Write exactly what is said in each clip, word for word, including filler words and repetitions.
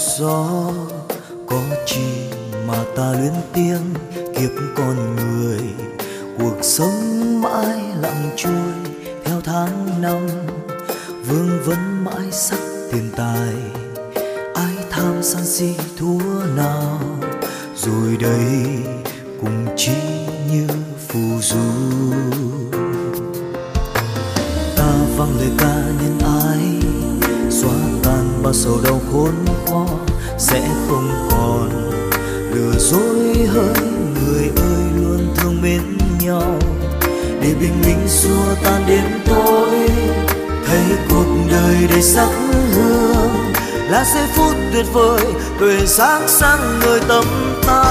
gió, có chi mà ta luyến tiếng kiếp con người. Cuộc sống mãi lặng trôi theo tháng năm, vương vấn mãi sắc tiền tài. Ai tham sân si thua nào, rồi đây cùng chỉ như phù du. Ta vang lời ca nhân ái, xóa tan bao sầu đau khốn khó. Sẽ không còn lừa dối hỡi người ơi, luôn thương mến nhau. Để bình minh xua tan đêm tối, thấy cuộc đời đầy sắc hương là giây phút tuyệt vời, tuổi sáng sáng người tâm ta.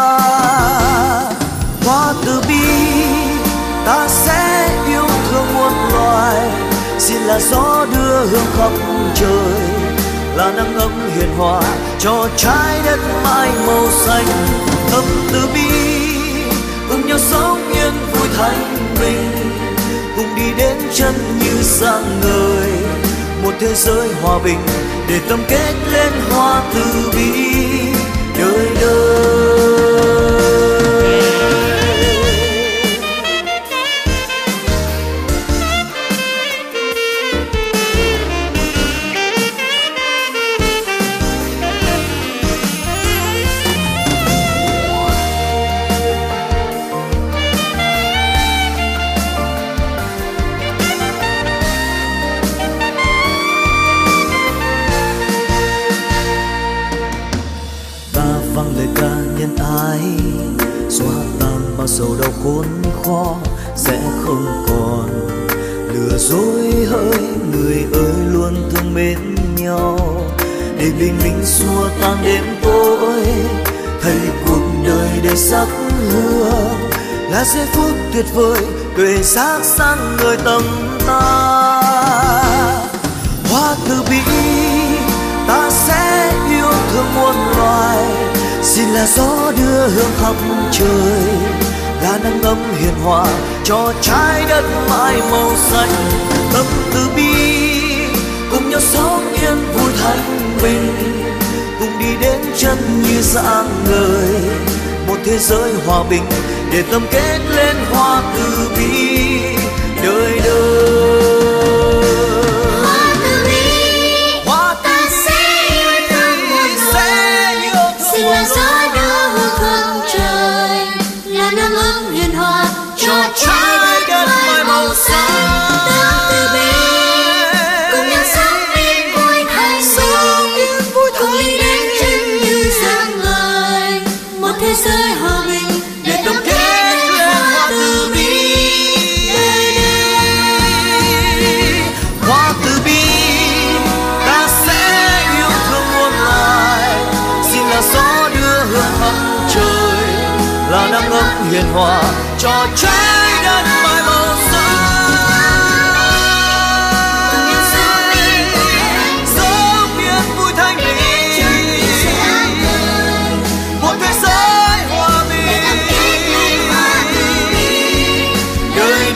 Hoa từ bi ta sẽ yêu thương muôn loài, xin là gió đưa hương khắp trời, là nắng ấm hiền hòa cho trái đất mãi màu xanh. Tâm từ bi cùng nhau sống yên vui thanh bình, cùng đi đến chân như sáng ngời, một thế giới hòa bình để tâm kết lên hoa từ bi đời đời. Xóa tan bao sầu đau khốn khó, sẽ không còn lừa dối hỡi người ơi, luôn thương mến nhau. Để bình minh xua tan đêm tối, thấy cuộc đời đầy sắc hương là giây phút tuyệt vời, tuổi sắc sáng người tâm ta. Hoa từ bi ta sẽ yêu thương muôn loài, xin là gió đưa hương khắp trời, là nắng ấm hiền hòa cho trái đất mãi màu xanh. Tâm từ bi cùng nhau sống yên vui thanh bình, cùng đi đến chân như sáng ngời, một thế giới hòa bình để tâm kết lên hoa từ bi đời đời. Cho trái đất mãi màu xanh. Tâm từ bi cùng nhau sống yên vui thanh bình, cùng đi đến chân như sáng ngời, một thế giới hòa bình để tổng kết lên hoa từ bi đời đời. Hoa từ bi ta sẽ yêu thương muôn loài, xin là gió đưa hương khắp trời, là nắng ấm hiền hòa cho trái đất mãi màu xanh. Cùng nhau sống yên vui thanh sống yên vui thanh bình, một thế giới hòa bình đời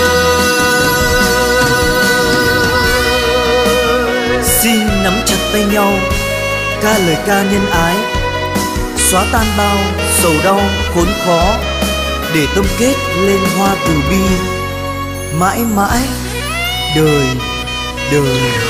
đời. Xin nắm chặt tay nhau, ca lời ca nhân ái, xóa tan bao sầu đau khốn khó, để tâm kết lên hoa từ bi mãi mãi đời đời.